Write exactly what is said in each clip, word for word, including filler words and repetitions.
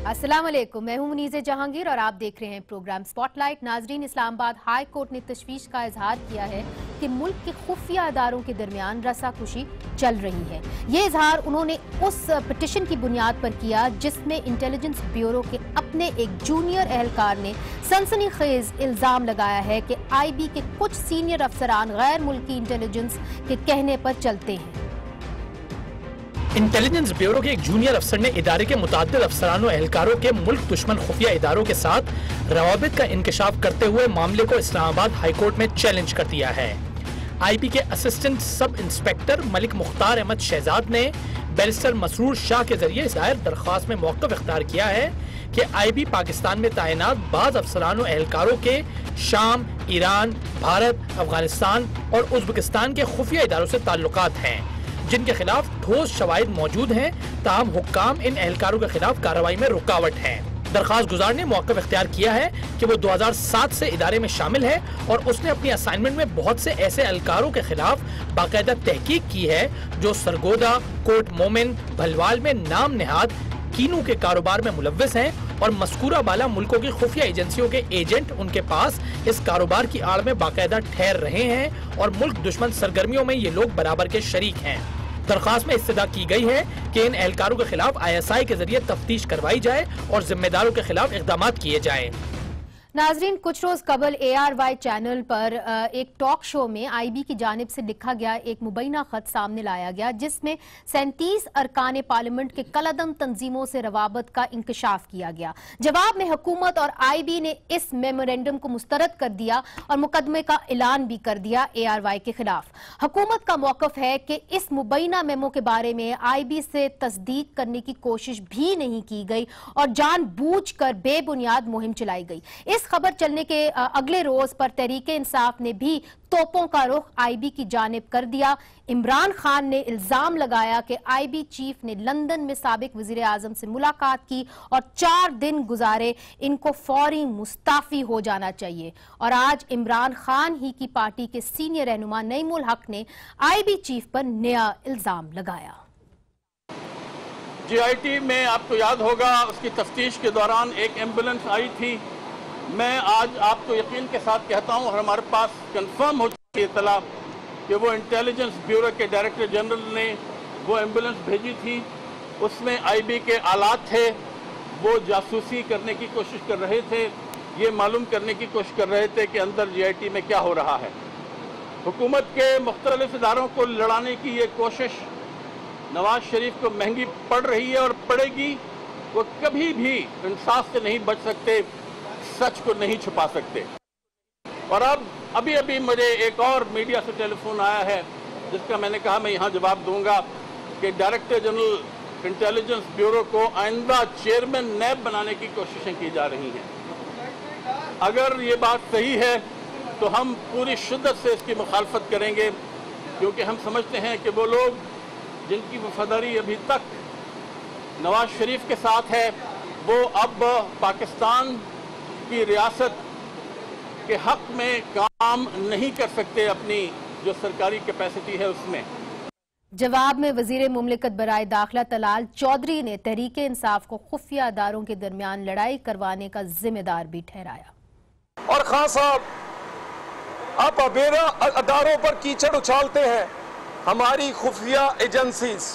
अस्सलाम वालेकुम, मैं हूं मुनीज़े जहांगीर और आप देख रहे हैं प्रोग्राम स्पॉटलाइट। नाजरीन, इस्लामाबाद हाई कोर्ट ने तशवीश का इजहार किया है कि मुल्क के खुफिया अदारों के दरमियान रसाकुशी चल रही है। ये इजहार उन्होंने उस पिटिशन की बुनियाद पर किया जिसमें इंटेलिजेंस ब्यूरो के अपने एक जूनियर एहलकार ने सनसनीखेज इल्जाम लगाया है कि आई बी के कुछ सीनियर अफसरान गैर मुल्की इंटेलिजेंस के कहने पर चलते हैं। इंटेलिजेंस ब्यूरो के एक जूनियर अफसर ने इदारे के मुताद्दिद अफसरान और एहलकारों के मुल्क दुश्मन खुफिया इदारों के साथ रवाबित का इंकशाफ करते हुए मामले को इस्लामाबाद हाई कोर्ट में चैलेंज कर दिया है। आई बी के assistant sub inspector Malik Mukhtar Ahmed Shahzad ने बैरिस्टर मसरूर शाह के जरिए दायर दरख्वास्त में मौक़िफ़ इख्तियार किया है कि आई बी पाकिस्तान में तैनात बाज़ अफसरान और एहलकारों के शाम, ईरान, भारत, अफगानिस्तान और उज़्बेकिस्तान के खुफिया इदारों से ताल्लुकात हैं, जिनके खिलाफ ठोस शवाहिद मौजूद हैं, ताहम हुक्काम इन एहलकारों के खिलाफ कार्रवाई में रुकावट है। दरख्वास्त गुजार ने मौक़िफ़ इख्तियार किया है कि वो दो हज़ार सात से इदारे में शामिल है और उसने अपनी असाइनमेंट में बहुत से ऐसे एहलकारों के खिलाफ बाकायदा तहकीक की है जो सरगोदा, कोट मोमिन, भलवाल में नाम निहाद कीनू के कारोबार में मुलव्विस हैं और मस्कूरा बाला मुल्कों की खुफिया एजेंसियों के एजेंट उनके पास इस कारोबार की आड़ में बाकायदा ठहर रहे हैं और मुल्क दुश्मन सरगर्मियों में ये लोग बराबर के शरीक हैं। दरख्वास्त में इस्तदा की गई है कि इन एहलकारों के खिलाफ आई एस आई के जरिए तफ्तीश करवाई जाए और जिम्मेदारों के खिलाफ इक़दाम किए जाए। नाजरीन, कुछ रोज कबल ए आर वाई चैनल पर एक टॉक शो में आई बी की जानिब से लिखा गया एक मुबैना खत सामने लाया गया जिसमें सैंतीस अरकान पार्लियामेंट के कलअदम तंजीमों से रवाबत का इंकशाफ किया गया। जवाब में हुकूमत और आई बी ने इस मेमोरेंडम को मुस्तरद कर दिया और मुकदमे का ऐलान भी कर दिया ए आर वाई के खिलाफ। हुकूमत का मौकफ है कि इस मुबैना मेमो के बारे में आई बी से तस्दीक करने की कोशिश भी नहीं की गई और जानबूझकर बेबुनियाद मुहिम चलाई गई। इस खबर चलने के अगले रोज पर तहरीके इंसाफ ने भी तोपों का रुख आई बी की जानिब कर दिया। इमरान खान ने इल्जाम लगाया कि आई बी चीफ ने लंदन में साबिक वजीर आजम से मुलाकात की और चार दिन गुजारे, इनको फौरी मुस्ताफी हो जाना चाहिए। और आज इमरान खान ही की पार्टी के सीनियर रहनुमा नईमुल हक ने आई बी चीफ पर नया इल्जाम लगाया। जी आई टी में आपको याद होगा उसकी तफ्तीश के दौरान एक एम्बुलेंस आई थी। मैं आज आपको यकीन के साथ कहता हूं और हमारे पास कंफर्म हो चुकी इतला कि वो इंटेलिजेंस ब्यूरो के डायरेक्टर जनरल ने वो एम्बुलेंस भेजी थी। उसमें आई बी के आलात थे, वो जासूसी करने की कोशिश कर रहे थे, ये मालूम करने की कोशिश कर रहे थे कि अंदर जी आई टी में क्या हो रहा है। हुकूमत के मुख्तलिफ इदारों को लड़ाने की ये कोशिश नवाज शरीफ को महंगी पड़ रही है और पड़ेगी। वो कभी भी इंसाफ से नहीं बच सकते, सच को नहीं छुपा सकते। और अब अभी अभी मुझे एक और मीडिया से टेलीफोन आया है जिसका मैंने कहा मैं यहाँ जवाब दूंगा कि डायरेक्टर जनरल इंटेलिजेंस ब्यूरो को आइंदा चेयरमैन नैब बनाने की कोशिशें की जा रही हैं। अगर ये बात सही है तो हम पूरी शिद्दत से इसकी मुखालफत करेंगे, क्योंकि हम समझते हैं कि वो लोग जिनकी वफादारी अभी तक नवाज शरीफ के साथ है वो अब पाकिस्तान की रियासत के हक में काम नहीं कर सकते अपनी जो सरकारी कैपेसिटी है उसमें। जवाब में वजीर मुमलिकत बराए दाखिला तलाल चौधरी ने तहरीके इंसाफ को खुफिया अदारों के दरमियान लड़ाई करवाने का जिम्मेदार भी ठहराया। और खान साहब, आप अबेरा अदारों पर कीचड़ उछालते हैं। हमारी खुफिया एजेंसीज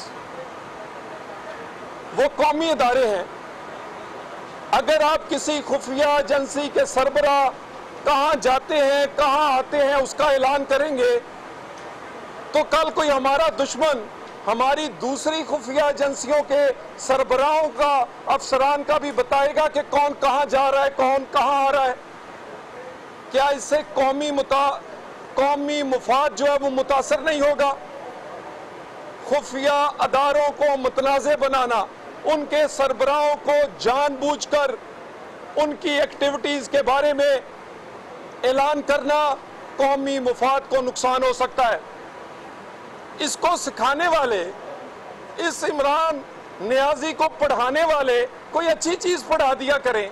वो कौमी अदारे हैं। अगर आप किसी खुफिया एजेंसी के सरबरा कहां जाते हैं, कहां आते हैं, उसका ऐलान करेंगे तो कल कोई हमारा दुश्मन हमारी दूसरी खुफिया एजेंसियों के सरबराहों का, अफसरान का भी बताएगा कि कौन कहां जा रहा है, कौन कहां आ रहा है। क्या इससे कौमी मुता कौमी मुफाद जो है वो मुतासर नहीं होगा? खुफिया अदारों को मुतनाज़े बनाना, उनके सरबराहों को जानबूझकर उनकी एक्टिविटीज के बारे में ऐलान करना कौमी मुफाद को नुकसान हो सकता है। इसको सिखाने वाले, इस इमरान नियाजी को पढ़ाने वाले कोई अच्छी चीज पढ़ा दिया करें।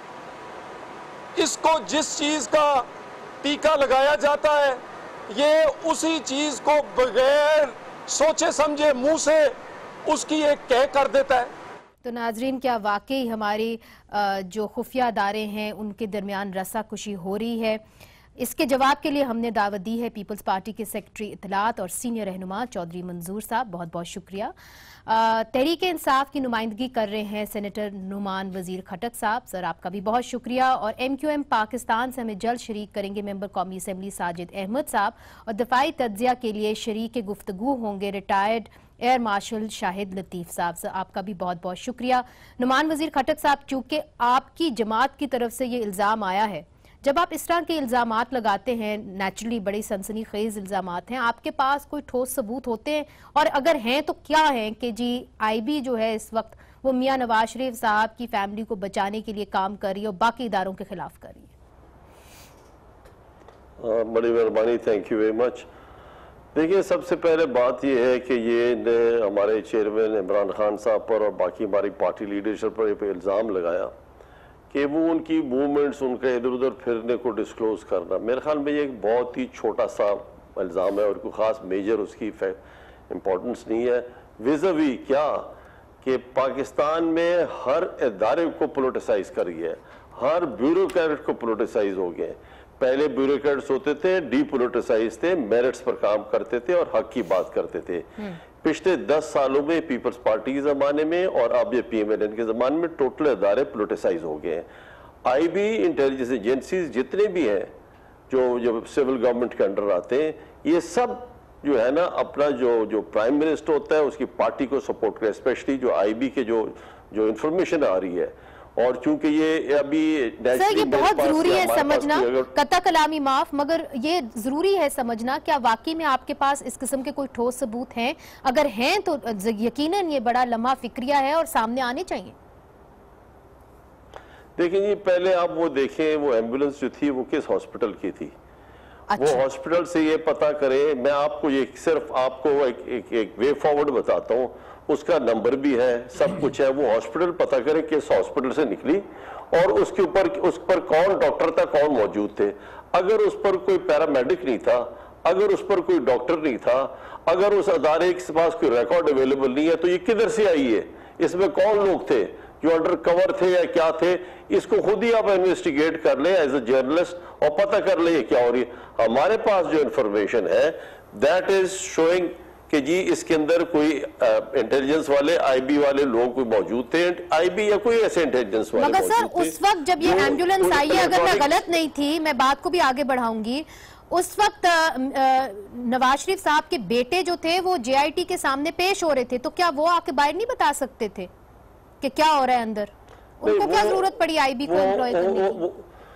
इसको जिस चीज का टीका लगाया जाता है ये उसी चीज को बगैर सोचे समझे मुंह से उसकी एक कह कर देता है। तो नाजरीन, क्या वाकई हमारी जो खुफिया अदारे हैं उनके दरमियान रस्साकुशी हो रही है? इसके जवाब के लिए हमने दावत दी है पीपल्स पार्टी के सेक्रेटरी इत्तलात और सीनियर रहनुमा चौधरी मंजूर साहब, बहुत बहुत शुक्रिया। तहरीक इंसाफ की नुमाइंदगी कर रहे हैं सेनेटर नुमान वजीर खटक साहब, सर आपका भी बहुत शुक्रिया। और एम क्यू एम पाकिस्तान से हमें जल्द शरीक करेंगे मेंबर कौमी असम्बली साजिद अहमद साहब, और दफाई तज्जिया के लिए शरीक गुफ्तगू होंगे retired air marshal Shahid Latif साहब। सर आपका भी बहुत बहुत शुक्रिया। नुमान वजीर खटक साहब, चूंकि आपकी जमात की तरफ से ये इल्ज़ाम आया है, जब आप इस तरह के इल्ज़ामात लगाते हैं, नेचुरली बड़ी सनसनीखेज इल्ज़ामात हैं, आपके पास कोई ठोस सबूत होते हैं? और अगर हैं तो क्या हैं कि जी आईबी जो है इस वक्त वो मियां नवाज शरीफ साहब की फैमिली को बचाने के लिए काम कर रही है और बाकी इदारों के खिलाफ कर रही है? बड़ी मेहरबानी, थैंक यू वेरी मच। देखिए, सबसे पहले बात यह है कि ये हमारे चेयरमैन इमरान खान साहब पर और बाकी हमारी पार्टी लीडरशिप पर ये इल्ज़ाम लगाया कि वो उनकी मूवमेंट्स, उनके इधर उधर फिरने को डिस्क्लोज करना, मेरे ख्याल में ये एक बहुत ही छोटा सा इल्ज़ाम है और कोई ख़ास मेजर उसकी इम्पोर्टेंस नहीं है। विज़ावी क्या कि पाकिस्तान में हर इदारे को पोलिटिसाइज कर रही है, हर ब्यूरोक्रेट को पोलिटिसाइज हो गए। पहले ब्यूरोक्रेट्स होते थे डीपोलिटिसाइज थे, मेरिट्स पर काम करते थे और हक की बात करते थे। पिछले दस सालों में पीपल्स पार्टी के ज़माने में और अब ये पी एम एल एन के ज़माने में टोटल अदारे पोलिटिसाइज हो गए हैं। आई बी इंटेलिजेंस एजेंसीज जितने भी हैं जो जो सिविल गवर्नमेंट के अंडर आते हैं, ये सब जो है ना अपना जो जो प्राइम मिनिस्टर होता है उसकी पार्टी को सपोर्ट करे, स्पेशली जो आई बी के जो जो इंफॉर्मेशन आ रही है। और चूंकि ये अभी सर ये बहुत जरूरी है समझना, कता कलामी माफ, मगर ये जरूरी है समझना क्या वाकई में आपके पास इस किस्म के कोई ठोस सबूत हैं? अगर हैं तो यकीनन ये बड़ा लम्हा फिक्रिया है और सामने आने चाहिए। देखिए जी, पहले आप वो देखें वो एम्बुलेंस जो थी वो किस हॉस्पिटल की थी। अच्छा। वो हॉस्पिटल से ये पता करे। मैं आपको ये सिर्फ आपको एक, एक, एक वे फॉरवर्ड बताता हूँ, उसका नंबर भी है, सब कुछ है। वो हॉस्पिटल पता करे किस हॉस्पिटल से निकली और उसके ऊपर उस पर कौन डॉक्टर था, कौन मौजूद थे। अगर उस पर कोई पैरामेडिक नहीं था, अगर उस पर कोई डॉक्टर नहीं था, अगर उस अदारे के पास कोई रिकॉर्ड अवेलेबल नहीं है, तो ये किधर से आई है? इसमें कौन लोग थे जो अंडर कवर थे या क्या थे? इसको खुद ही आप इन्वेस्टिगेट कर ले एज ए जर्नलिस्ट और पता कर ले क्या हो रही है। हमारे पास जो इंफॉर्मेशन है दैट इज शोइंग कि जी इसके अंदर कोई इंटेलिजेंस वाले आईबी वाले लोग कोई मौजूद थे, आईबी या कोई ऐसे इंटेलिजेंस वाले मगर सर उस वक्त जब ये एम्बुलेंस आई है, अगर मैं गलत नहीं थी, मैं बात को भी आगे बढ़ाऊंगी, उस वक्त नवाज शरीफ साहब के बेटे जो थे वो जे आई टी के सामने पेश हो रहे थे, तो क्या वो आके बाहर नहीं बता सकते थे कि क्या हो रहा है अंदर? उनको क्या जरूरत पड़ी आईबी को एम्प्लॉय करने की?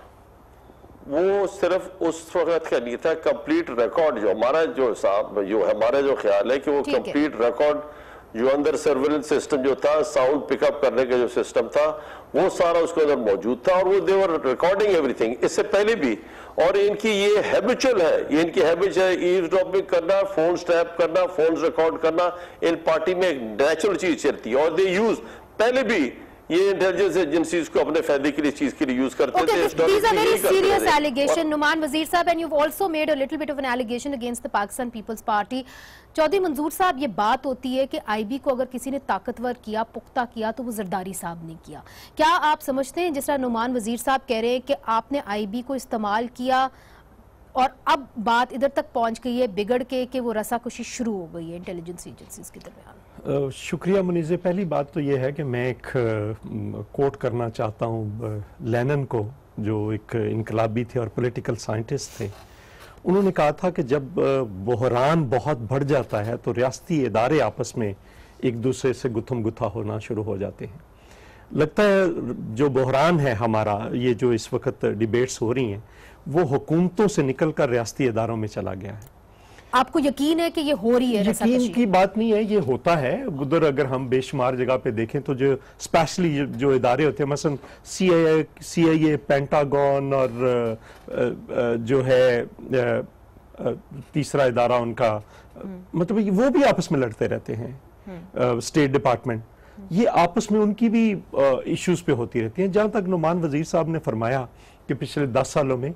वो सिर्फ उस वक्त का नहीं था, कंप्लीट रिकॉर्ड जो हमारा जो साहब जो हमारा जो ख्याल है कि वो कंप्लीट रिकॉर्ड जो अंदर सर्विलेंस सिस्टम जो था, साउंड पिकअप करने का जो सिस्टम था, वो सारा उसके अंदर मौजूद था और वो दे वर रिकॉर्डिंग एवरीथिंग इससे पहले भी। और इनकी ये हैबिचुअल है, ये इनकी हैबिट है ईज़ड्रॉपिंग करना, फोन स्टैप करना, फोन रिकॉर्ड करना। इन पार्टी में एक नेचुरल चीज चलती है और दे यूज पहले भी ये इंटेलिजेंस एजेंसीज को अपने फायदे के लिए चीज के लिए यूज करते थे। These are very serious allegation, Numan Wazir साहब, and you've also made a little bit of an allegation against the Pakistan People's Party. Chaudhary मंजूर साहब, ये बात होती है कि आईबी को अगर किसी ने ताकतवर किया, पुख्ता किया, तो वो जरदारी साहब ने किया। क्या आप समझते हैं जिस तरह नुमान वजीर साहब कह रहे हैं कि आपने आईबी को इस्तेमाल किया और अब बात इधर तक पहुंच गई है बिगड़ के कि वो रसाकुशी शुरू हो गई है इंटेलिजेंस एजेंसीज के दरमियान? शुक्रिया मुनीज़े। पहली बात तो ये है कि मैं एक कोट करना चाहता हूँ लेनिन को, जो एक इनकलाबी थे और पॉलिटिकल साइंटिस्ट थे। उन्होंने कहा था कि जब बहरान बहुत बढ़ जाता है तो रियासती इदारे आपस में एक दूसरे से गुथम गुथा होना शुरू हो जाते हैं। लगता है जो बहरान है हमारा, ये जो इस वक्त डिबेट्स हो रही हैं, वो हुकूमतों से निकलकर रियासती इदारों में चला गया है। आपको यकीन है कि ये हो रही है? यकीन की बात नहीं है, ये होता है। उधर अगर हम बेशुमार जगह पे देखें तो जो स्पेशली जो इदारे होते हैं, मसलन सी आई ए, सी आई ए, पेंटागन और जो है तीसरा इदारा उनका, मतलब वो भी आपस में लड़ते रहते हैं। स्टेट डिपार्टमेंट, ये आपस में उनकी भी इश्यूज पे होती रहती हैं। जहां तक नुमान वजीर साहब ने फरमाया कि पिछले दस सालों में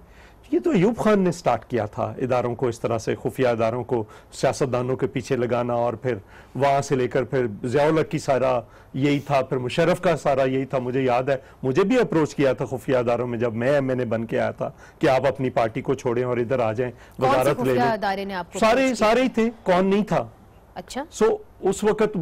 ये तो अयूब खान ने स्टार्ट किया था, इदारों को इस तरह से, खुफिया इदारों को सियासतदानों के पीछे लगाना, और फिर वहाँ से लेकर फिर ज़ियाउल हक की सारा यही था, फिर मुशर्रफ का सारा यही था। मुझे याद है मुझे भी अप्रोच किया था खुफिया इदारों में जब मैं मैंने बन के आया था कि आप अपनी पार्टी को छोड़ें और इधर आ जाएं, वजारत ले लें। सारे सारे ही थे, कौन नहीं था। अच्छा, सो so, उस वक्त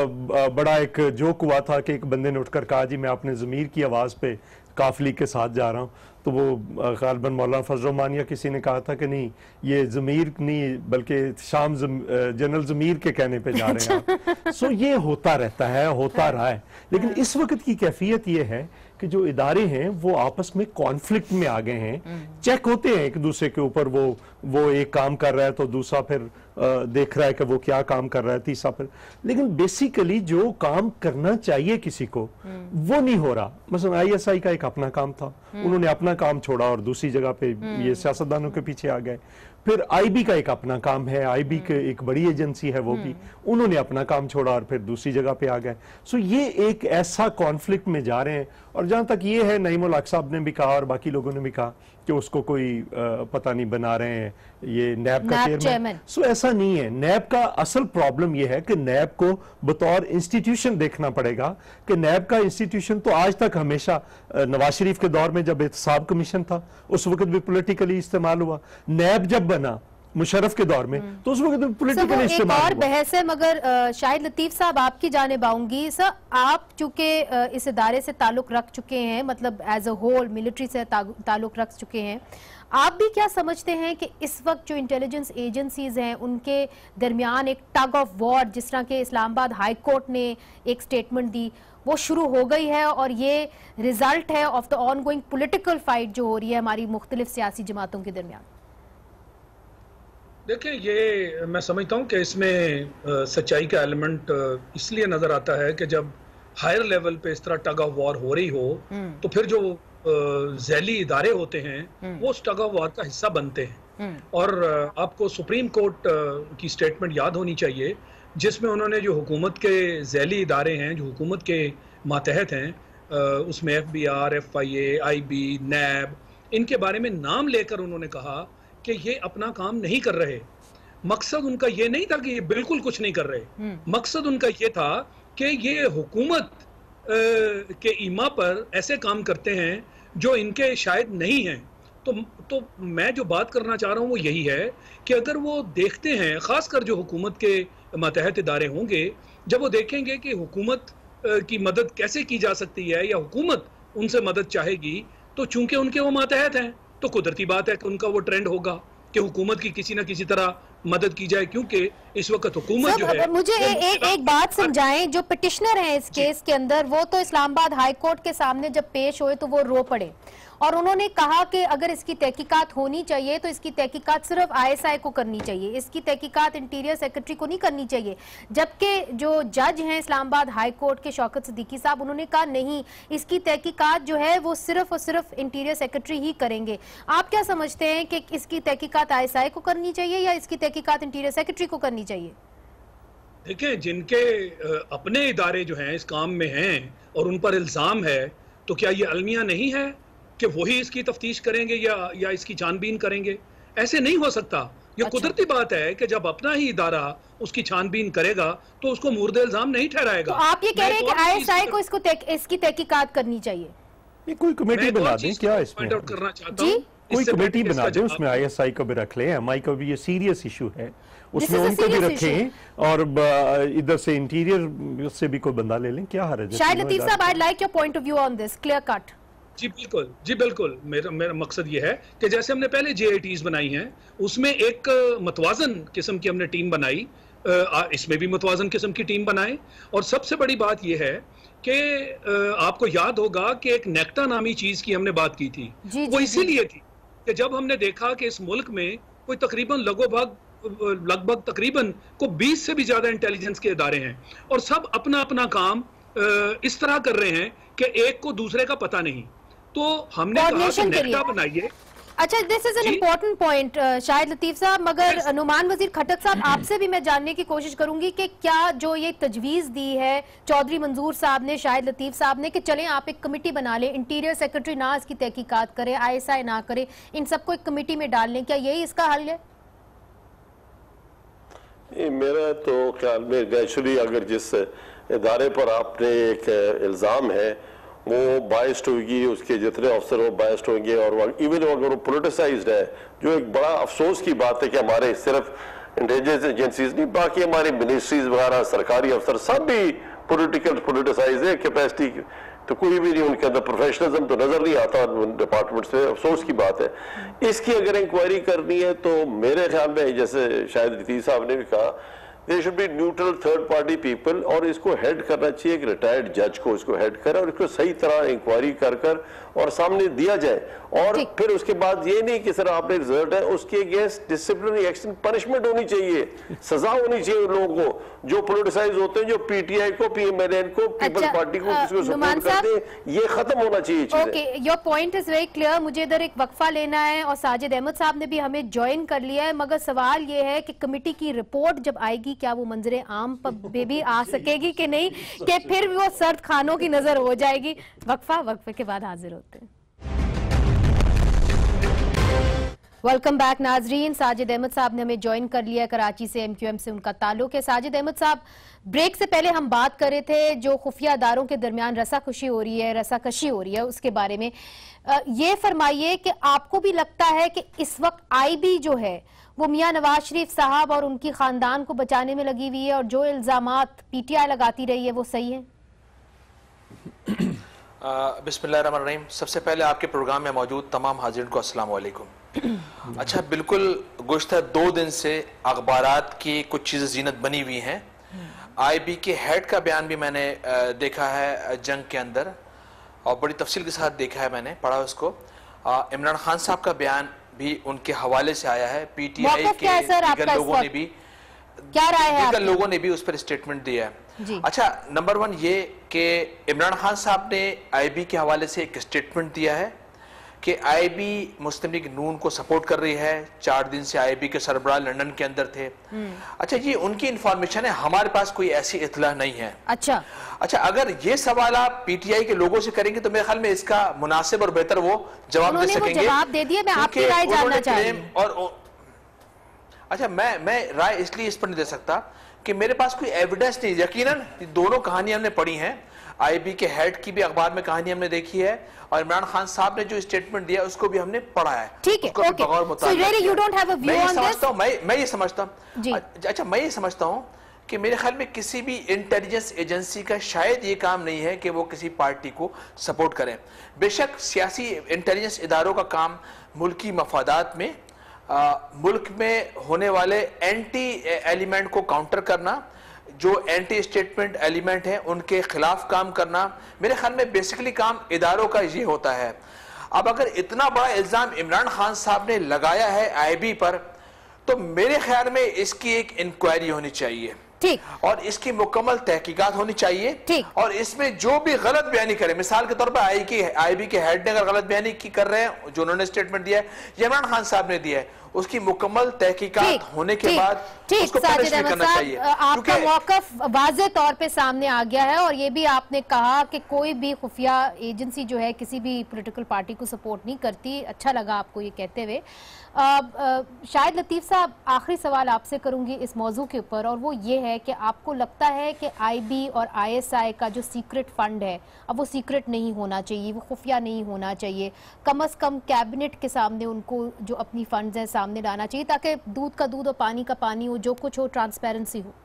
बड़ा एक जोक हुआ था कि एक बंदे ने उठकर कहा जी मैं अपने ज़मीर की आवाज़ पे काफिली के साथ जा रहा हूँ, तो वो गालिबन मौलाना फजल रहमान या किसी ने कहा था कि नहीं ये ज़मीर नहीं बल्कि शाम जनरल ज़मीर के कहने पे जा रहे हैं। सो so, ये होता रहता है, होता रहा है, लेकिन इस वक्त की कैफियत ये है कि जो इदारे हैं वो आपस में कॉन्फ्लिक्ट में आ गए हैं। चेक होते हैं एक दूसरे के ऊपर, वो वो एक काम कर रहा है तो दूसरा फिर आ, देख रहा है कि वो क्या काम कर रहा है, तीसरा फिर, लेकिन बेसिकली जो काम करना चाहिए किसी को वो नहीं हो रहा। मसलन आईएसआई का एक अपना काम था, उन्होंने अपना काम छोड़ा और दूसरी जगह पे ये सियासतदानों के पीछे आ गए। फिर आईबी का एक अपना काम है, आईबी के एक बड़ी एजेंसी है, वो भी उन्होंने अपना काम छोड़ा और फिर दूसरी जगह पे आ गए। सो ये एक ऐसा कॉन्फ्लिक्ट में जा रहे हैं। और जहां तक ये है, नईमुल हक साहब ने भी कहा और बाकी लोगों ने भी कहा कि उसको कोई आ, पता नहीं बना रहे हैं ये नैब का चेयरमैन। सो ऐसा नहीं है। नैब का असल प्रॉब्लम ये है कि नैब को बतौर इंस्टीट्यूशन देखना पड़ेगा कि नैब का इंस्टीट्यूशन तो आज तक हमेशा नवाज शरीफ के दौर में जब एहतसाब कमीशन था उस वक्त भी पॉलिटिकली इस्तेमाल हुआ, नैब जब बना मुशर्रफ के दौर में तो उस वक्त पॉलिटिकल इस्तेमाल और बहस है। मगर शाहिद लतीफ साहब आपकी जानिब आऊंगी। सर, आप चूंकि इस इदारे से ताल्लुक रख चुके हैं, मतलब एज अ होल मिलिट्री से ताल्लुक रख चुके हैं, आप भी क्या समझते हैं कि इस वक्त जो इंटेलिजेंस एजेंसीज हैं उनके दरमियान एक टग ऑफ वॉर, जिस तरह के इस्लामाबाद हाई कोर्ट ने एक स्टेटमेंट दी, वो शुरू हो गई है और ये रिजल्ट है of the ongoing political fight जो हो रही है हमारी मुख्तलिफ सियासी जमातों के दरमियान? देखिए, ये मैं समझता हूँ कि इसमें सच्चाई का एलिमेंट इसलिए नजर आता है कि जब हायर लेवल पे इस तरह टग ऑफ वॉर हो रही हो तो फिर जो जैली इदारे होते हैं वो उस टग ऑफ वॉर का हिस्सा बनते हैं। और आपको सुप्रीम कोर्ट की स्टेटमेंट याद होनी चाहिए जिसमें उन्होंने जो हुकूमत के जैली इदारे हैं, जो हुकूमत के मातहत हैं, उसमें F B R, F I A, I B, NAB, इनके बारे में नाम लेकर उन्होंने कहा कि ये अपना काम नहीं कर रहे। मकसद उनका ये नहीं था कि ये बिल्कुल कुछ नहीं कर रहे, मकसद उनका ये था कि ये हुकूमत के ईमा पर ऐसे काम करते हैं जो इनके शायद नहीं हैं। तो तो मैं जो बात करना चाह रहा हूँ वो यही है कि अगर वो देखते हैं, खासकर जो हुकूमत के मातहत इदारे होंगे, जब वो देखेंगे कि हुकूमत की मदद कैसे की जा सकती है या हुकूमत उनसे मदद चाहेगी, तो चूंकि उनके वो मातहत हैं तो कुदरती बात है कि उनका वो ट्रेंड होगा कि हुकूमत की किसी ना किसी तरह मदद की जाए, क्योंकि इस वक्त हुकूमत जो है। मुझे ए, एक एक बात समझाएं, जो पिटिशनर हैं इस केस के अंदर वो तो इस्लामाबाद हाई कोर्ट के सामने जब पेश हुए तो वो रो पड़े और उन्होंने कहा कि अगर इसकी तहकीकात होनी चाहिए तो इसकी तहकीकात सिर्फ आईएसआई को करनी चाहिए, इसकी तहकीकात इंटीरियर सेक्रेटरी को नहीं करनी चाहिए। जबकि जो जज हैं इस्लामाबाद हाई कोर्ट के शौकत सिद्दीकी साहब, उन्होंने कहा नहीं, इसकी तहकीकात जो है वो सिर्फ और सिर्फ इंटीरियर सेक्रेटरी ही करेंगे। आप क्या समझते हैं कि इसकी तहकीकात आईएसआई को करनी चाहिए या इसकी तहकीकात इंटीरियर सेक्रेटरी को करनी चाहिए? देखिए, जिनके अपने इदारे जो हैं इस काम में हैं और उन पर इल्जाम है, तो क्या ये अलमिया नहीं है कि वही इसकी तफ्तीश करेंगे या या इसकी छानबीन करेंगे? ऐसे नहीं हो सकता। ये अच्छा। कुदरती बात है कि जब अपना ही इदारा उसकी छानबीन करेगा तो उसको मुर्दे इल्जाम नहीं ठहराएगा। तो आप ये कह रहे हैं कि आईएसआई को इसको तेक, इसकी तहकीकात करनी चाहिए? ये कोई कमेटी बना दें क्या इसमें? करना चाहता हूँ कोई कमेटी बना दे, उसमें आईएसआई को भी रख ले, एमआई का भी ये सीरियस इशू है, उसमें उनको भी रखें और इधर से इंटीरियर से भी कोई बंदा ले लें, क्या हर्ज है? शाहिद लतीफ साहब, I like your point of view on this, clear cut. जी बिल्कुल, जी बिल्कुल। मेरा मेरा मकसद ये है कि जैसे हमने पहले जे आई टीज़ बनाई हैं, उसमें एक मतवाजन किस्म की हमने टीम बनाई, इसमें भी मतवाजन किस्म की टीम बनाए। और सबसे बड़ी बात यह है कि आपको याद होगा कि एक नेक्टा नामी चीज की हमने बात की थी, जी, वो इसीलिए थी कि जब हमने देखा कि इस मुल्क में कोई तकरीबन लगभग लगभग तकरीबन को बीस से भी ज्यादा इंटेलिजेंस के इदारे हैं और सब अपना अपना काम इस तरह कर रहे हैं कि एक को दूसरे का पता नहीं। तो हमने कहा कि नेक्टा बनाइए, अच्छा, this is an important point Shahid Latif साहब, मगर नुमान वजीर खटक साहब, आपसे भी मैं जानने की कोशिश करूंगी कि क्या जो ये तजवीज दी है चौधरी मंजूर साहब ने, शाहिद लतीफ साहब ने, कि चलें आप एक कमेटी बना लें, इंटीरियर सेक्रेटरी ना इसकी तहकीकात करे, आई एस आई ना करे, इन सबको एक कमेटी में डाल लें, क्या यही इसका हल है? मेरा तो ख्याल में नेचुरली अगर जिस इदारे पर आपने एक इल्ज़ाम है वो बाइस्ड होगी, उसके जितने अफसर वो बाइस्ड होंगे, और इवन अगर वो पोलिटिसाइज्ड है, जो एक बड़ा अफसोस की बात है कि हमारे सिर्फ इंटेलिजेंस एजेंसीज नहीं, बाकी हमारी मिनिस्ट्रीज वगैरह सरकारी अफसर सब भी पोलिटिकल पोलिटिसाइज है कैपेसिटी, तो कोई भी नहीं उनके अंदर प्रोफेशनलिज्म तो नजर नहीं आता डिपार्टमेंट से, अफसोस की बात है। इसकी अगर इंक्वायरी करनी है तो मेरे ख्याल में जैसे शायद लतीफ साहब ने भी कहा, there should be neutral third party people, और इसको हेड करना चाहिए एक रिटायर्ड जज को, इसको हेड करे और इसको सही तरह इंक्वायरी कर कर और सामने दिया जाए, और फिर उसके बाद ये नहीं कि सर आपने रिजल्ट है, उसके अगेंस्ट डिसिप्लिनरी एक्शन, पनिशमेंट होनी चाहिए, सजा होनी चाहिए उन लोगों को जो पोलिटिसाइज होते हैं, जो पीटीआई को, पीएमएलएन को, पीपल्स पार्टी को किसी को सपोर्ट करते हैं, ये खत्म होना चाहिए। Okay, your point is very clear. मुझे इधर एक वक्फा लेना है और साजिद अहमद साहब ने भी हमें ज्वाइन कर लिया है, मगर सवाल ये है कि कमेटी की रिपोर्ट जब आएगी क्या वो मंजरे आम पे भी आ सकेगी कि नहीं, कि फिर वो सर्द खानों की नजर हो जाएगी? वक्फा, वक्फे के बाद हाजिर होते हैं। वेलकम बैक नाजरीन, साजिद अहमद साहब ने हमें ज्वाइन कर लिया, कराची से, एमक्यूएम से उनका ताल्लुक है। साजिद अहमद साहब, ब्रेक से पहले हम बात कर रहे थे जो खुफिया अदारों के दरमियान रसाकशी हो रही है, रसाकशी हो रही है, उसके बारे में ये फरमाइए कि आपको भी लगता है कि इस वक्त आईबी जो है वो मियां नवाज शरीफ साहब और उनकी खानदान को बचाने में लगी हुई है, और जो इल्जामात पीटीआई लगाती रही है वो सही है? बिस्मिल्लाहिर्रहमानिर्रहीम। सबसे पहले आपके प्रोग्राम में मौजूद तमाम हाजिरीन को अस्सलाम वालेकुम। अच्छा, बिल्कुल गुज़श्ता दो दिन से अखबारात की कुछ चीज़ें जीनत बनी हुई हैं। आईबी के हेड का बयान भी मैंने देखा है जंग के अंदर, और बड़ी तफसील के साथ देखा है, मैंने पढ़ा उसको। इमरान खान साहब का बयान भी उनके हवाले से आया है, पीटीआई के दीगर लोगों ने भी क्या राय है, दीगर लोगों ने भी उस पर स्टेटमेंट दिया है। अच्छा, नंबर वन ये कि इमरान खान साहब ने आईबी के हवाले से एक स्टेटमेंट दिया है कि आईबी मुस्लिम लीग नून को सपोर्ट कर रही है। चार दिन से आईबी के सरबराह लंदन के अंदर थे। अच्छा, ये उनकी इंफॉर्मेशन है, हमारे पास कोई ऐसी इत्तला नहीं है। अच्छा अच्छा अगर ये सवाल आप पीटीआई के लोगों से करेंगे तो मेरे ख्याल में इसका मुनासिब और बेहतर वो जवाब दे सकेंगे। जवाब दे दिए, मैं आपकी राय जानना चाहूंगी। और अच्छा, मैं मैं राय इसलिए इस पर नहीं दे सकता कि मेरे पास कोई एविडेंस नहीं। यकीनन दोनों कहानियां हमने पढ़ी हैं, आईबी के हेड की भी अखबार में कहानी हमने देखी है, और इमरान खान साहब ने जो स्टेटमेंट दिया उसको भी हमने पढ़ा है। ठीक है, okay. So really you don't have a view on this? मैं मैं ये समझता हूं, अच्छा मैं ये समझता हूं कि मेरे ख्याल में किसी भी इंटेलिजेंस एजेंसी का शायद ये काम नहीं है कि वो किसी पार्टी को सपोर्ट करें। बेशक सियासी इंटेलिजेंस इदारों का काम मुल्की मफादात में आ, मुल्क में होने वाले एंटी एलिमेंट को काउंटर करना, जो एंटी स्टेटमेंट एलिमेंट हैं उनके खिलाफ काम करना, मेरे ख्याल में बेसिकली काम इदारों का ये होता है। अब अगर इतना बड़ा इल्जाम इमरान खान साहब ने लगाया है आईबी पर, तो मेरे ख्याल में इसकी एक इंक्वायरी होनी चाहिए, ठीक, और इसकी मुकम्मल तहकीकात होनी चाहिए, ठीक, और इसमें जो भी गलत बयानी करे, मिसाल के तौर पर आई की आईबी के हेड ने अगर गलत बयानी की कर रहे हैं, जो उन्होंने स्टेटमेंट दिया है, इमरान खान साहब ने दिया है, उसकी मुकम्मल तहकीकात होने के बाद उसको पनिश भी करना चाहिए। आपका मौकफ वाज़ेह तौर पे सामने आ गया है, और ये भी आपने कहा कि कोई भी खुफिया एजेंसी जो है किसी भी पॉलिटिकल पार्टी को सपोर्ट नहीं करती। अच्छा लगा आपको ये कहते हुए। शाहिद लतीफ साहब, आखिरी सवाल आपसे करूंगी इस मौजू के ऊपर, और वो ये है कि आपको लगता है कि आईबी और आईएसआई का जो सीक्रेट फंड है, अब वो सीक्रेट नहीं होना चाहिए, वो खुफिया नहीं होना चाहिए, कम अज कम कैबिनेट के सामने उनको जो अपनी फंड्स हैं सामने लाना चाहिए, ताकि दूध का दूध और पानी का पानी हो, जो कुछ हो ट्रांसपेरेंसी हो?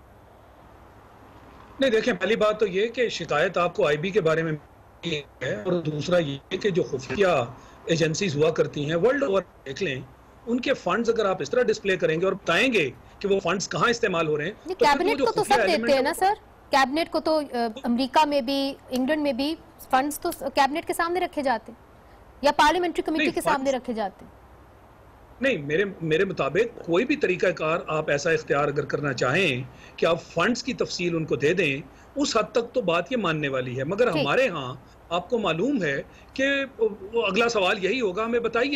नहीं, देखें, पहली बात तो ये कि शिकायत आपको आईबी के बारे में है, और दूसरा ये कि जो खुफिया एजेंसीज हुआ करती हैं वर्ल्ड ओवर, देख लें उनके फंड्स अगर आप इस तरह डिस्प्ले करेंगे और बताएंगे कि वो फंड्स कहाँ इस्तेमाल हो रहे हैं, तो कैबिनेट को तो सब देते हैं ना सर, कैबिनेट को तो अमेरिका में भी, इंग्लैंड में भी फंड्स तो कैबिनेट के सामने रखे जाते हैं, या पार्लियामेंट्री कमेटी के सामने रखे जाते हैं। नहीं, मेरे मेरे मुताबिक कोई भी तरीकाकार आप ऐसा इख्तियार अगर करना चाहें कि आप फंड्स की तफसील उनको दे दें, उस हद तक तो बात ये मानने वाली है। मगर हमारे यहाँ आपको मालूम है कि अगला सवाल यही होगा, हमें बताइए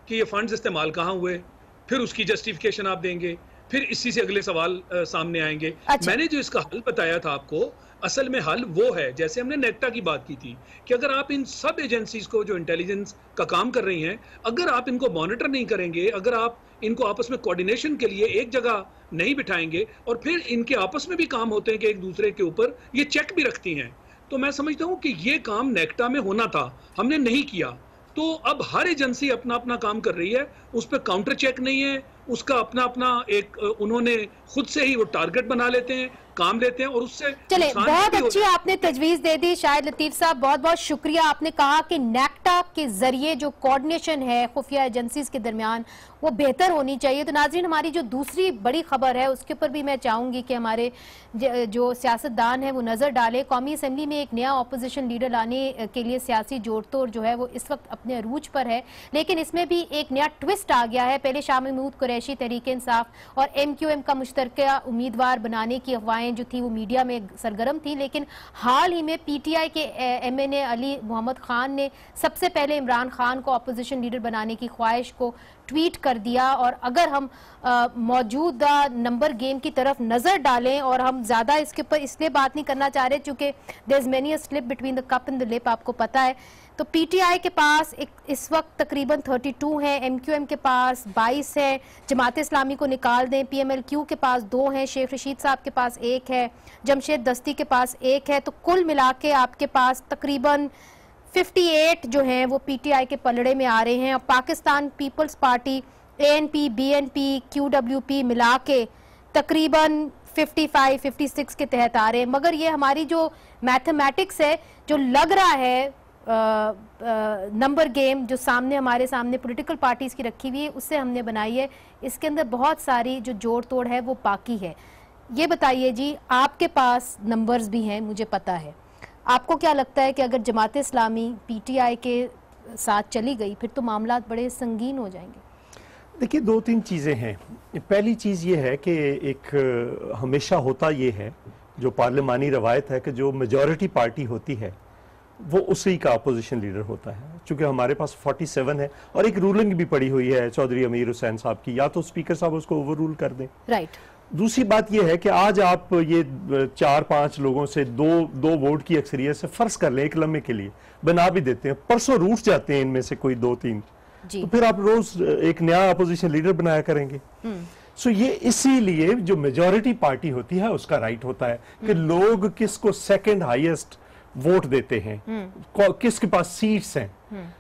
कि ये फंड्स इस्तेमाल कहाँ हुए, फिर उसकी जस्टिफिकेशन आप देंगे, फिर इसी से अगले सवाल आ, सामने आएंगे। अच्छा। मैंने जो इसका हल बताया था आपको, असल में हल वो है, जैसे हमने नेक्टा की बात की थी, कि अगर आप इन सब एजेंसीज को जो इंटेलिजेंस का काम कर रही हैं, अगर आप इनको मॉनिटर नहीं करेंगे, अगर आप इनको आपस में कोऑर्डिनेशन के लिए एक जगह नहीं बिठाएंगे, और फिर इनके आपस में भी काम होते हैं कि एक दूसरे के ऊपर ये चेक भी रखती हैं, तो मैं समझता हूं कि ये काम नेक्टा में होना था, हमने नहीं किया। तो अब हर एजेंसी अपना अपना काम कर रही है, उस पर काउंटर चेक नहीं है, उसका अपना अपना एक उन्होंने खुद से ही वो टारगेट बना लेते हैं, काम लेते हैं, और उससे चले बहुत अच्छी आपने तजवीज दे दी शाहिद लतीफ साहब, बहुत बहुत शुक्रिया। आपने कहा कि नेक्टा के जरिए जो कोऑर्डिनेशन है खुफिया एजेंसीज के दरमियान वो बेहतर होनी चाहिए। तो नाज़रीन, हमारी जो दूसरी बड़ी खबर है उसके ऊपर भी मैं चाहूंगी कि हमारे जो सियासतदान है वो नजर डाले। कौमी असम्बली में एक नया ऑपोजिशन लीडर लाने के लिए सियासी जोड़ तोड़ जो है वो इस वक्त अपने अरूज पर है, लेकिन इसमें भी एक नया ट्विस्ट आ गया है। पहले शाह महमूद कुरैशी तहरीक इंसाफ और एम क्यू एम का मुश्तरका उम्मीदवार बनाने की अफवाहें जो थी वो मीडिया में सरगर्म थी, लेकिन हाल ही में पी टी आई के M N A Ali Mohammad Khan ने सबसे पहले इमरान खान को ऑपोजिशन लीडर बनाने की ख्वाहिश को ट्वीट कर दिया। और अगर हम मौजूदा नंबर गेम की तरफ नजर डालें, और हम ज्यादा इसके ऊपर इसलिए बात नहीं करना चाह रहे क्योंकि there is many a slip between the cup and the lip, आपको पता है। तो पीटीआई के पास एक इस वक्त तकरीबन बत्तीस हैं, एमक्यूएम के पास बाईस है, जमात इस्लामी को निकाल दें, पीएमएलक्यू के पास दो हैं, शेख रशीद साहब के पास एक है, जमशेद दस्ती के पास एक है। तो कुल मिला के आपके पास तकरीबन अट्ठावन जो हैं वो पीटीआई के पलड़े में आ रहे हैं। और Pakistan people's party, ANP, BNP, QWP मिला के तकरीबन पचपन, छप्पन के तहत आ रहे हैं। मगर ये हमारी जो मैथमेटिक्स है, जो लग रहा है नंबर गेम जो सामने हमारे सामने पॉलिटिकल पार्टीज की रखी हुई है, उससे हमने बनाई है, इसके अंदर बहुत सारी जो जोड़ तोड़ है वो बाकी है। ये बताइए जी, आपके पास नंबर्स भी हैं, मुझे पता है, आपको क्या लगता है कि अगर जमात इस्लामी पीटीआई के साथ चली गई फिर तो मामला बड़े संगीन हो जाएंगे? देखिए, दो तीन चीज़ें हैं। पहली चीज़ ये है कि एक हमेशा होता ये है, जो पार्लिमानी रवायत है, कि जो मेजॉरिटी पार्टी होती है वो उसी का अपोजिशन लीडर होता है। चूंकि हमारे पास सैंतालीस है और एक रूलिंग भी पड़ी हुई है चौधरी अमीर हुसैन साहब की, या तो स्पीकर साहब उसको ओवर रूल कर दें। राइट। दूसरी बात यह है कि आज आप ये चार पांच लोगों से दो दो वोट की अक्सरियत से फर्ज कर लें, एक लम्हे के लिए बना भी देते हैं, परसों रूठ जाते हैं इनमें से कोई दो तीन, तो फिर आप रोज एक नया अपोजिशन लीडर बनाया करेंगे। सो ये इसीलिए जो मेजॉरिटी पार्टी होती है उसका राइट होता है कि लोग किसको सेकंड हाईएस्ट वोट देते हैं, किसके पास सीट्स हैं,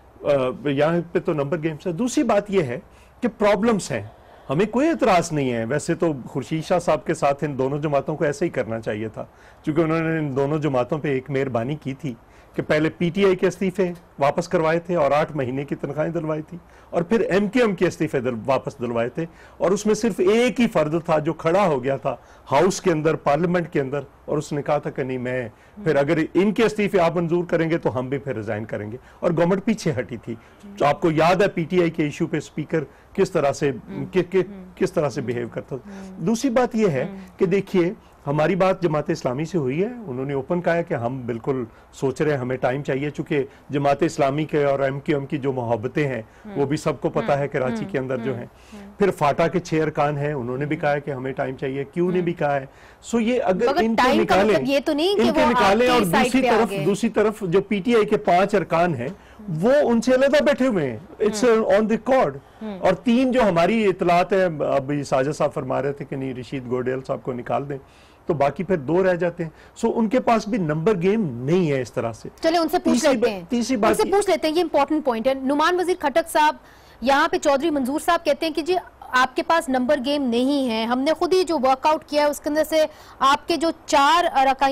यहाँ पे तो नंबर गेम्स है। दूसरी बात यह है कि प्रॉब्लम्स हैं, हमें कोई एतराज नहीं है। वैसे तो खुर्शीद शाह साहब के साथ इन दोनों जमातों को ऐसे ही करना चाहिए था, क्योंकि उन्होंने इन दोनों जमातों पे एक मेहरबानी की थी कि पहले पीटीआई के इस्तीफे वापस करवाए थे और आठ महीने की तनख्वाहें दिलवाई थी, और फिर एमकेएम के इस्तीफे दिल, वापस दिलवाए थे, और उसमें सिर्फ एक ही फर्द था जो खड़ा हो गया था हाउस के अंदर, पार्लियामेंट के अंदर, और उसने कहा था कि नहीं, मैं फिर अगर इनके इस्तीफे आप मंजूर करेंगे तो हम भी फिर रिजाइन करेंगे, और गवर्नमेंट पीछे हटी थी। तो आपको याद है पीटीआई के इशू पे स्पीकर किस तरह से कि, कि, किस तरह से बिहेव करता था। दूसरी बात यह है कि देखिए, हमारी बात जमात इस्लामी से हुई है, उन्होंने ओपन कहा है कि हम बिल्कुल सोच रहे हैं, हमें टाइम चाहिए, चूंकि जमात इस्लामी के और एमक्यूएम की जो मोहब्बतें हैं वो भी सबको पता है कराची के अंदर जो है। फिर फाटा के छह अरकान हैं, उन्होंने भी कहा है कि हमें टाइम चाहिए, क्यू ने भी कहा है। सो ये अगर इनको निकालें, ये तो नहीं कि इनके निकालें, और दूसरी तरफ दूसरी तरफ जो पीटीआई के पांच अरकान हैं वो उनसे अलग बैठे हुए हैं, इट्स ऑन द रिकॉर्ड। और तीन जो हमारी इतलात है, अब साजिद साहब फरमा रहे थे कि नहीं, रशीद गोडेल साहब को निकाल दें, तो बाकी फिर दो रह जाते हैं। सो उनके पास भी नंबर गेम नहीं है इस तरह से। चले उनसे पूछ लेते हैं, तीसरी बात उनसे पूछ लेते हैं, ये इंपॉर्टेंट पॉइंट है। नुमान वजीर खटक साहब, यहाँ पे चौधरी मंजूर साहब कहते हैं कि जी आपके पास नंबर गेम नहीं है, हमने खुद ही जो वर्कआउट किया है उसके अंदर से आपके जो चार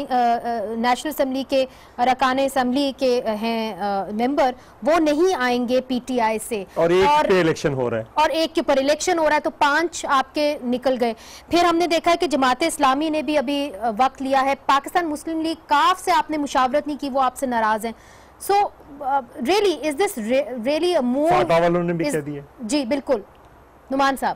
नेशनल असेंबली के अरकान असेंबली के हैं मेंबर, वो नहीं आएंगे पीटीआई से, और एक और, पे इलेक्शन हो रहा है और एक के ऊपर इलेक्शन हो रहा है, तो पांच आपके निकल गए। फिर हमने देखा है कि जमात इस्लामी ने भी अभी वक्त लिया है, पाकिस्तान मुस्लिम लीग काफ से आपने मुशावरत नहीं की, वो आपसे नाराज हैं। So really is this really a move? FATA वालों ने भी कह दिया। जी बिल्कुल, नुमान साहब।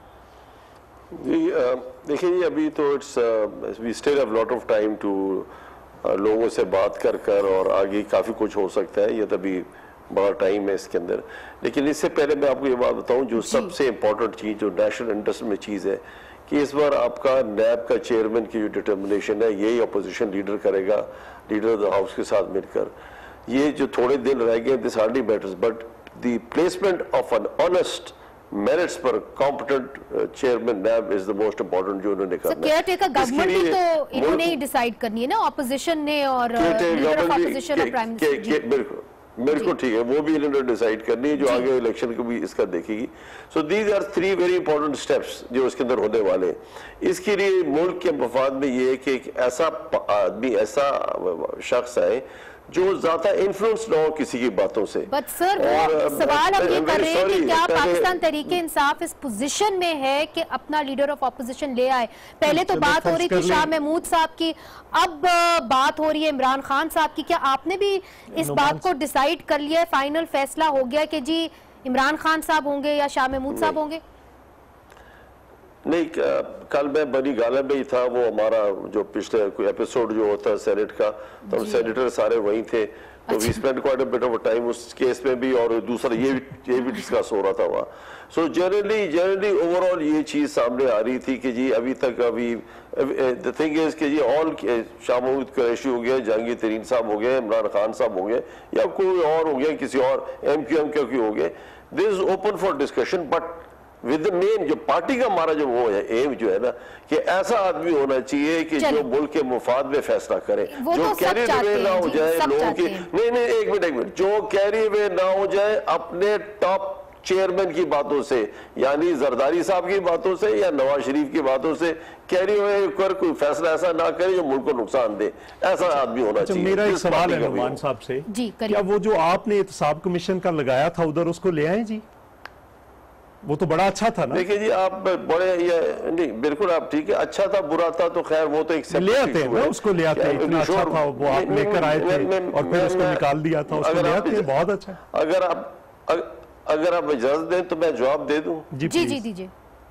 जी देखिए जी, अभी तो it's we still have lot of time to लोगों से बात कर कर, और आगे काफ़ी कुछ हो सकता है, ये तो अभी बड़ा टाइम है इसके अंदर। लेकिन इससे पहले मैं आपको ये बात बताऊं, जो सबसे इम्पोर्टेंट चीज़ जो नेशनल इंटरेस्ट में चीज़ है कि इस बार आपका नैब का चेयरमैन की जो डिटर्मिनेशन है यही अपोजिशन लीडर करेगा, लीडर ऑफ द हाउस के साथ मिलकर। ये जो थोड़े दिन रह गए this hardly matters, but the placement of an honest merits पर competent chairman NAB is the most important जो उन्होंने करना है। केयर टेकर गवर्नमेंट भी तो इन्होंने ही डिसाइड करनी है ना, ऑपोजिशन ने और लीडर ऑफ ऑपोजिशन और प्राइम मिनिस्टर। बिल्कुल बिल्कुल ठीक है, वो भी इन्होंने डिसाइड करनी है, जो आगे इलेक्शन को भी इसका देखेगी। So these are three very important steps जो इसके अंदर होने वाले हैं। इसके लिए मुल्क के मफाद में ये है कि एक ऐसा आदमी, ऐसा शख्स है जो ज्यादा इन्फ्लुएंस ना हो किसी की बातों से। बट सर वो सवाल हम ये कर रहे हैं कि क्या पाकिस्तान तहरीक इंसाफ इस पोजीशन में है कि अपना लीडर ऑफ ऑपोजिशन ले आए? पहले तो बात हो रही थी शाह महमूद साहब की, अब बात हो रही है इमरान खान साहब की। क्या आपने भी इस बात को डिसाइड कर लिया है, फाइनल फैसला हो गया कि जी इमरान खान साहब होंगे या शाह महमूद साहब होंगे? नहीं, कल मैं बनी गाला में ही था, वो हमारा जो पिछले कोई एपिसोड जो होता है सेनेट का, तो सेनेटर सारे वहीं थे, तो we spend quite a bit of time उस केस में भी, और दूसरा ये भी ये भी डिस्कस हो रहा था वहाँ। सो जनरली जनरली ओवरऑल ये चीज़ सामने आ रही थी कि जी अभी तक अभी द थिंग इज कि जी ऑल शाह महमूद कुरैशी हो गया, जहांगीर तरीन साहब हो गए, इमरान खान साहब हो गए, या कोई और हो गया, किसी और एम क्यू एम क्यू हो गए, this is open for discussion. But with the main जो पार्टी का हमारा जो वो है एम जो है ना कि ऐसा आदमी होना चाहिए कि जो मुल्क के मुफाद में फैसला करे, जो तो कैरी अवे ना हो जाए लोगों की। नहीं नहीं एक मिनट एक मिनट जो कैरी अवे ना हो जाए अपने टॉप चेयरमैन की बातों से, यानी जरदारी साहब की बातों से या नवाज शरीफ की बातों से कैरी अवे कर कोई फैसला ऐसा ना करे जो मुल्क को नुकसान दे, ऐसा आदमी होना चाहिए। मेरा एक सवाल है नुमान साहब से, क्या वो जो आपने एहतसाब कमीशन का लगाया था उधर उसको ले आए जी? वो तो बड़ा अच्छा था ना। देखिए जी आप बड़े ये नहीं, बिल्कुल आप ठीक है, अच्छा था बुरा था तो खैर वो तो एक ले आते हैं, उसको ले आते हैं, इतना अच्छा था वो, आप लेकर आए थे और फिर उसको निकाल दिया था, उसको ले आते हैं, बहुत अच्छा। अगर आप अगर आप इजाजत दें तो मैं जवाब दे दूं। जी जी दीजिए।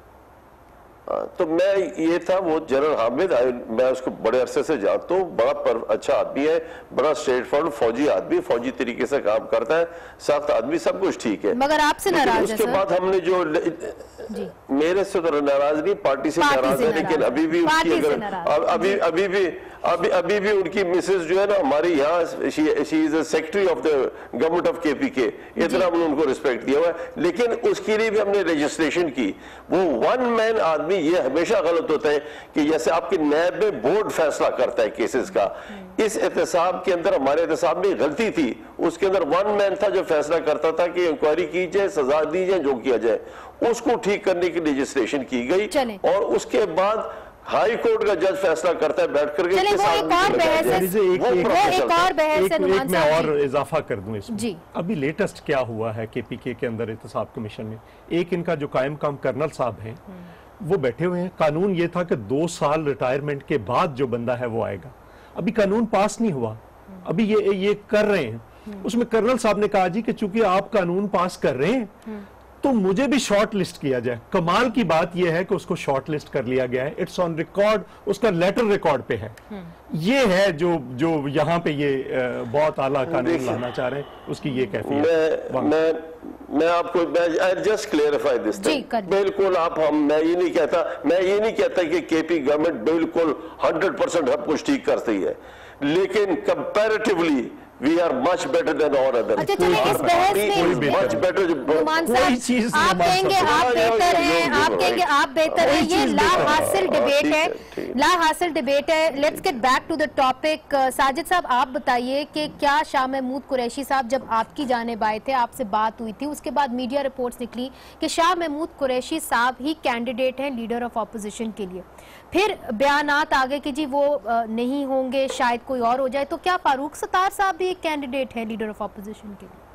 तो मैं ये था वो जनरल हामिद, मैं उसको बड़े अरसे से जानता हूँ, बड़ा पर अच्छा आदमी है, बड़ा स्ट्रेट फॉरवर्ड फौजी आदमी, फौजी तरीके से काम करता है, सख्त आदमी, सब कुछ ठीक है। मगर आपसे नाराज है उसके बाद हमने जो जी। मेरे से तो नाराज नहीं, पार्टी से नाराज है, लेकिन अभी भी उसकी अगर अभी अभी भी अभी अभी भी उनकी मिसेज जो है ना हमारी यहाँ, she is the secretary of the government of KPK, इतना हमने उनको रिस्पेक्ट दिया हुआ है। लेकिन उसके लिए भी हमने रजिस्ट्रेशन की। वो वन मैन आदमी, ये हमेशा गलत होता है कि जैसे आपके नैब में बोर्ड फैसला करता है केसेस का, इस एहतसाब के अंदर हमारे एहतसाब में गलती थी, उसके अंदर वन मैन था जो फैसला करता था कि इंक्वायरी की जाए, सजा दी जाए, जो किया जाए, उसको ठीक करने की रजिस्ट्रेशन की गई। और उसके बाद हाई कोर्ट का जज फैसला करता है बैठ करके। वो एक और बहस है, वो एक और बहस है नुमान साहब। मैं और इजाफा कर दूं इसमें जी। अभी लेटेस्ट क्या हुआ है केपीके के अंदर एहतसाब कमीशन में, एक इनका जो कायम काम कर्नल साहब हैं वो बैठे हुए हैं। कानून ये था कि दो साल रिटायरमेंट के बाद जो बंदा है वो आएगा, अभी कानून पास नहीं हुआ, अभी ये ये कर रहे हैं। उसमें कर्नल साहब ने कहा जी कि चूंकि आप कानून पास कर रहे हैं तो मुझे भी शॉर्ट लिस्ट किया जाए। कमाल की बात यह है कि उसको शॉर्ट लिस्ट कर लिया गया है, इट्स ऑन रिकॉर्ड, उसका लेटर रिकॉर्ड पे है। ये है जो जो यहाँ पे ये बहुत आला कानून लाना चाह रहे हैं, उसकी ये कैफियत। मैं मैं मैं आपको मैं जस्ट क्लियरिफाई दिस थिंग, बिल्कुल आप हम मैं ये नहीं कहता मैं ये नहीं कहता कि केपी गवर्नमेंट बिल्कुल हंड्रेड परसेंट सब कुछ ठीक करती है, लेकिन comparatively We are much better than all other. अच्छा चलिए इस बहस में much better. नुमान साहब आप कहेंगे आप बेहतर हैं, आप कहेंगे आप बेहतर हैं, ये ला हासिल डिबेट है, ला हासिल डिबेट है। Let's get back to the topic. Sajid साहब आप बताइए कि क्या शाह महमूद कुरैशी साहब जब आपकी जानिब आए थे, आपसे बात हुई थी, उसके बाद मीडिया रिपोर्ट्स निकली कि शाह महमूद कुरैशी साहब ही कैंडिडेट हैं लीडर ऑफ ऑपोजिशन के लिए, फिर बयानात आ गए कि जी वो नहीं होंगे, शायद कोई और हो जाए, तो क्या फारूक सत्तार साहब भी एक कैंडिडेट है लीडर ऑफ ऑपोजिशन के लिए?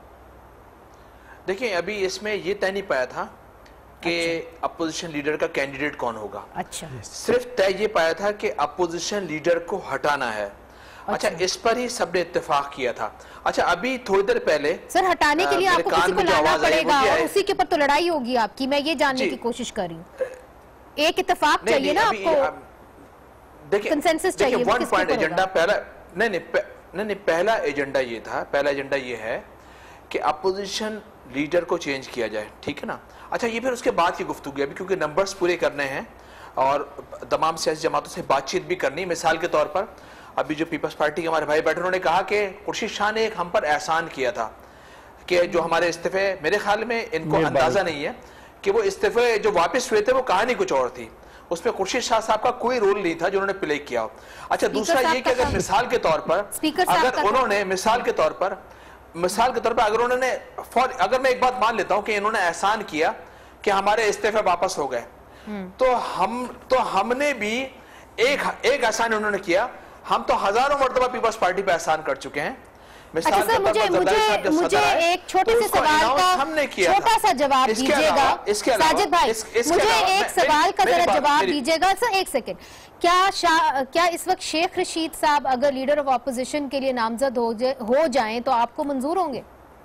देखिए अभी इसमें ये तय नहीं पाया था कि अच्छा। अपोजिशन लीडर का कैंडिडेट कौन होगा। अच्छा, सिर्फ तय ये पाया था कि अपोजिशन लीडर को हटाना है। अच्छा, अच्छा इस पर ही सबने इत्तेफाक किया था। अच्छा अभी थोड़ी देर पहले सर हटाने के लिए आपको किसी को लाना पड़ेगा और उसी के ऊपर तो लड़ाई होगी आपकी, मैं ये जानने की कोशिश कर रही हूँ। एक इत्तेफाक चाहिए ना आपको, देखिए कंसेंसस चाहिए। देखिए वन पॉइंट एजेंडा पहला नहीं नहीं नहीं नहीं पहला एजेंडा ये था, पहला एजेंडा ये है कि अपोजिशन लीडर को चेंज किया जाए, ठीक है ना। अच्छा, ये फिर उसके बाद की गुफ्तगू अभी, क्योंकि नंबर्स पूरे करने हैं और तमाम सियासी जमातों से बातचीत भी करनी। मिसाल के तौर पर अभी जो पीपल्स पार्टी के हमारे भाई बैठे, उन्होंने कहा कि खुर्शीद शाह ने एक हम पर एहसान किया था कि जो हमारे इस्तीफे, मेरे ख्याल में इनको अंदाजा नहीं है कि वो इस्तीफे जो वापस हुए थे वो कहानी कुछ और थी, उसमें खुर्शीद शाह साहब का कोई रोल नहीं था जो उन्होंने प्ले किया हो। अच्छा, दूसरा ये कि अगर मिसाल के तौर पर अगर उन्होंने मिसाल के तौर पर मिसाल के तौर पर अगर उन्होंने फॉर अगर मैं एक बात मान लेता हूं कि इन्होंने एहसान किया कि हमारे इस्तीफे वापस हो गए, तो हम तो हमने भी एक एक एहसान उन्होंने किया, हम तो हजारों मरतबा पीपल्स पार्टी पे एहसान कर चुके हैं। अच्छा सर, मुझे मुझे मुझे एक छोटे से सवाल का छोटा सा जवाब दीजिएगा साजिद भाई, मुझे एक सवाल का जरा जवाब दीजिएगा सर, एक सेकंड। क्या क्या इस वक्त शेख रशीद साहब अगर लीडर ऑफ ऑपोजिशन के लिए नामजद हो जाए हो जाएं तो आपको मंजूर होंगे?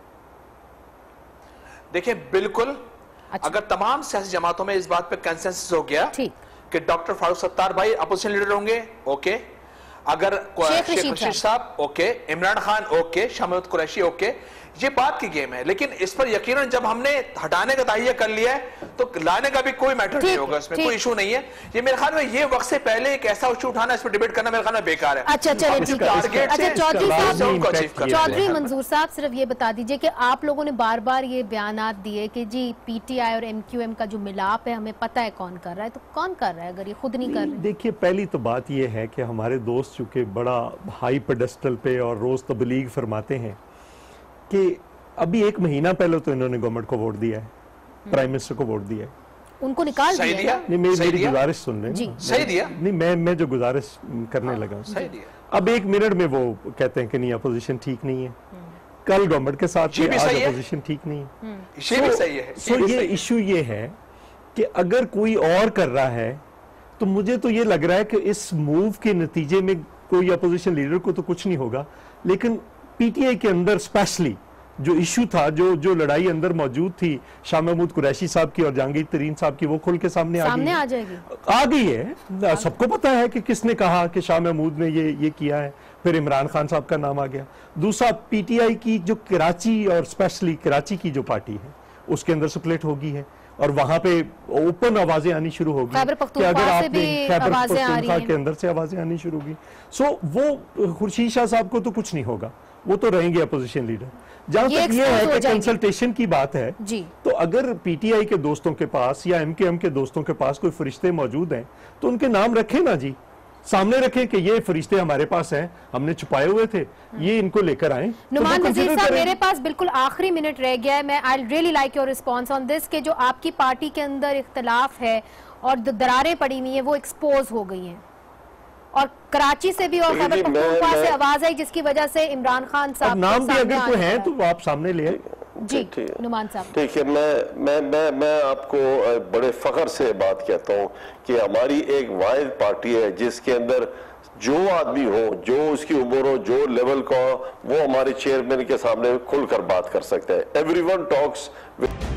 देखिए, बिल्कुल। अच्छा। अगर तमाम सियासी जमातों में इस बात पे कंसेंसस हो गया कि डॉक्टर फारूक सत्तार भाई अपोजिशन लीडर होंगे, ओके, अगर शेख रशीद साहब okay, Imran Khan okay, Shah Mahmood Qureshi okay, ये बात की गेम है। लेकिन इस पर यकीनन जब हमने हटाने का तहिया कर लिया है तो लाने का भी कोई मैटर नहीं होगा, इसमें कोई इशू नहीं है। ये मेरे ख्याल में ये वक्त से पहले एक ऐसा इशू उठाना, इस पर डिबेट करना मेरे ख्याल में बेकार है। अच्छा चलिए ठीक है। अच्छा चौधरी साहब, चौधरी मंजूर साहब, सिर्फ ये बता दीजिए कि आप लोगों ने बार बार ये बयानात दिए कि जी पीटीआई और एमक्यूएम का जो मिलाप है हमें पता है कौन कर रहा है, तो कौन कर रहा है अगर ये खुद नहीं कर रहे? देखिए, पहली तो बात ये है कि हमारे दोस्त चूंकि बड़ा हाई पेडेस्टल पे और रोज तबलीग फरमाते हैं कि अभी एक महीना पहले तो इन्होंने गवर्नमेंट को वोट दिया है, प्राइम मिनिस्टर को वोट दिया है, उनको निकाल दिया। दिया? नहीं, मेरी, मेरी गुजारिश सुन रहे हैं, सही दिया नहीं, मैं मैं जो गुजारिश करने लगा, सही दिया। अब एक मिनट में वो कहते हैं कि नहीं अपोजिशन ठीक नहीं है, कल गवर्नमेंट के साथ आज अपोजिशन ठीक नहीं है। ये भी सही है। सो ये इशू ये है कि अगर कोई और कर रहा है तो मुझे तो ये लग रहा है कि इस मूव के नतीजे में कोई अपोजिशन लीडर को तो कुछ नहीं होगा, लेकिन पीटीआई के अंदर स्पेशली जो इशू था, जो जो लड़ाई अंदर मौजूद थी शाह महमूद कुरैशी साहब की और जहांगीर तरीन साहब की, वो खुल के सामने, सामने आ गई, आ जाएगी, आ गई है। सबको पता है कि किसने कहा कि शाह महमूद ने ये ये किया है, फिर इमरान खान साहब का नाम आ गया। दूसरा, पीटीआई की जो कराची और स्पेशली कराची की जो पार्टी है उसके अंदर स्प्लिट होगी है और वहां पे ओपन आवाजें आनी शुरू होगी कि अगर आपने खैबर पख्तूनख्वा के अंदर से आवाजें आनी शुरू होगी। सो वो खुर्शीद शाह साहब को तो कुछ नहीं होगा, वो तो रहेंगे अपोजिशन लीडर। जहां तक ये है कि कंसल्टेशन की बात है जी, तो अगर पीटीआई के दोस्तों के पास या एमकेएम के दोस्तों के पास कोई फरिश्ते मौजूद हैं तो उनके नाम रखें ना जी, सामने रखें कि ये फरिश्ते हमारे पास हैं, हमने छुपाए हुए थे, ये इनको लेकर आए। नुमान नजीर साहब, मेरे पास बिल्कुल आखिरी मिनट रह गया है, मैं I really like your response on this कि जो आपकी पार्टी के अंदर इख्तलाफ है और दरारें पड़ी हुई हैं वो एक्सपोज हो गई हैं और कराची से भी और खैबर पख्तूनख्वा से आवाज आई जिसकी वजह से इमरान खान साहब नाम भी अगर कोई है तो आप सामने ले आए। जी नुमान साहब, ठीक है, मैं मैं मैं मैं आपको बड़े फख्र से बात कहता हूं कि हमारी एक वाहिद पार्टी है जिसके अंदर जो आदमी हो, जो उसकी उम्र हो, जो लेवल का हो, वो हमारे चेयरमैन के सामने खुलकर बात कर सकता है। Everyone talks